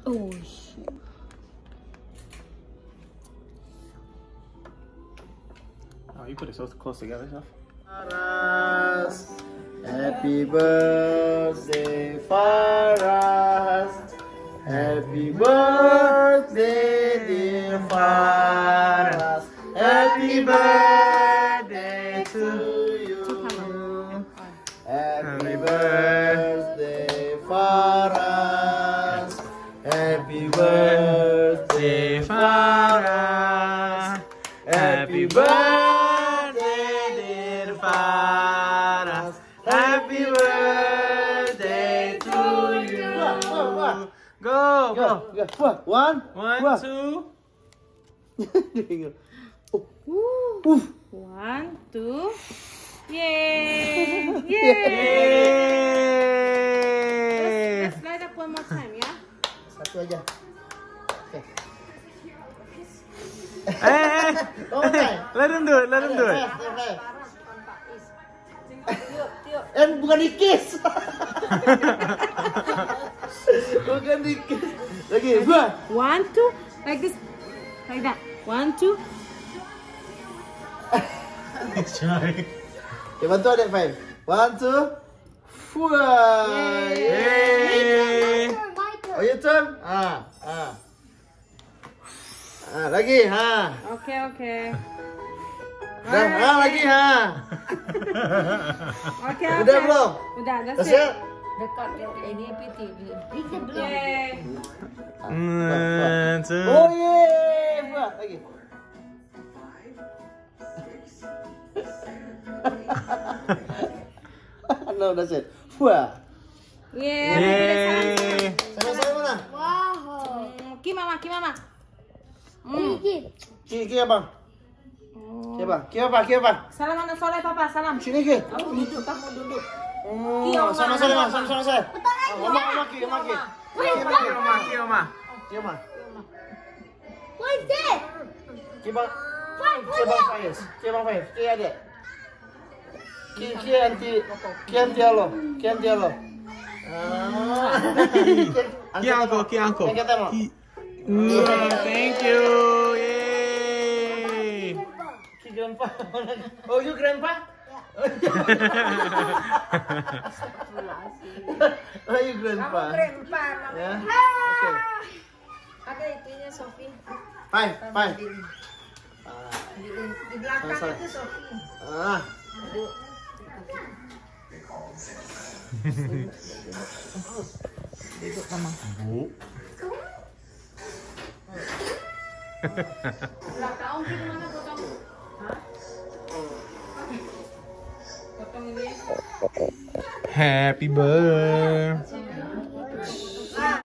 Oh shit. Oh, you put it so close together, stuff. Happy birthday, Faraz. Happy birthday, dear Faraz. Happy birthday to you. Happy birthday, Faraz. Happy birthday, Faraz. Happy birthday, dear Faraz. Happy birthday to you. Go, go. One, Two. One, two. Yay! Yay! Yay! Let's light up one more time, yeah? Satu aja. Okay. Let him do it. Let him do it. Bukan dikis. Bukan dikis. Lagi, dua. One, two. Like this. Like that. One, two. He's trying. Okay, bantu adik Faim. One, two. Wah. Yay! Oh, your turn. Lagi, Okay, okay. Dah, lagi, Okay, Udah okay. belum? Udah, that's That's it. it. Dekat ini PT. Yay! Two. Oh, yeay. Buat lagi. No, that's it. Wah. Yay! Yay! Sama-sama mana? Ki mama. Ki abang. Ki abang. Salam anak soleh papa, salam. Sini Ki. Kamu duduk. Sama saya. Oma Ki. Ki Oma. What's that? Ki abang Faiz. Ki adik. Ki anti alo. Ki uncle. Yang kata mau. Thank you. Yay! Ki grandpa. Oh, you grandpa? Oh, you grandpa. Grandpa. Ya. Oke. Ada itunya Sofi. Fine. Di belakang Salah. itu Sofi. Duduk. Duduk mama. Bu. Belakang Om Ki kemana potong? Hah? Potong ini. Happy birthday.